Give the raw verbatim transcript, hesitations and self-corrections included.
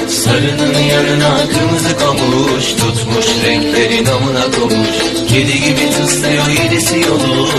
Sarının yanına kırmızı kamış, tutmuş renkleri namına komuş. Kedi gibi tıslıyor yedisi yolu,